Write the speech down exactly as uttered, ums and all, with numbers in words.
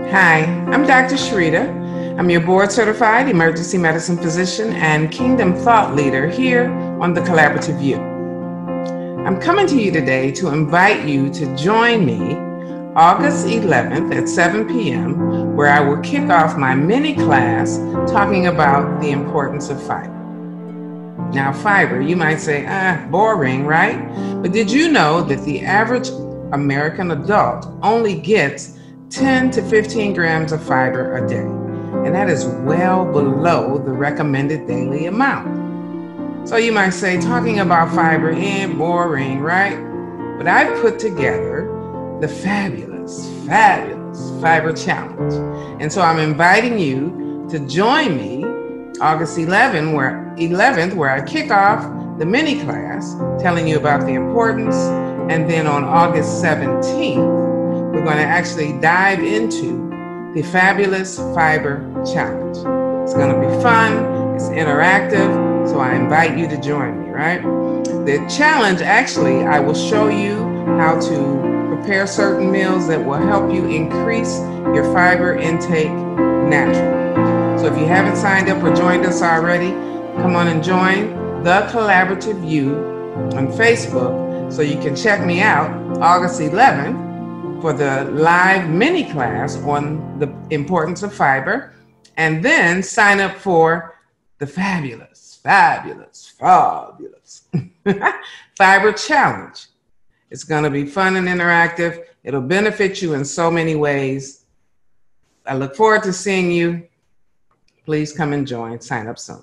Hi, I'm Doctor Sharita. I'm your board certified emergency medicine physician and kingdom thought leader here on the Collaborative View. I'm coming to you today to invite you to join me August eleventh at seven p m where I will kick off my mini class talking about the importance of fiber. Now, fiber, you might say, ah, boring, right? But did you know that the average American adult only gets ten to fifteen grams of fiber a day? And that is well below the recommended daily amount. So you might say, talking about fiber, eh, boring, right? But I've put together the fabulous, fabulous Fiber Challenge. And so I'm inviting you to join me August eleventh, where, eleventh, where I kick off the mini class telling you about the importance. And then on August seventeenth, we're going to actually dive into the fabulous Fiber Challenge. It's going to be fun, it's interactive, so I invite you to join me, right? The challenge, actually, I will show you how to prepare certain meals that will help you increase your fiber intake naturally. So if you haven't signed up or joined us already, come on and join the Collaborative View on Facebook so you can check me out August eleventh for the live mini class on the importance of fiber, and then sign up for the fabulous, fabulous, fabulous Fiber Challenge. It's going to be fun and interactive. It'll benefit you in so many ways. I look forward to seeing you. Please come and join. Sign up soon.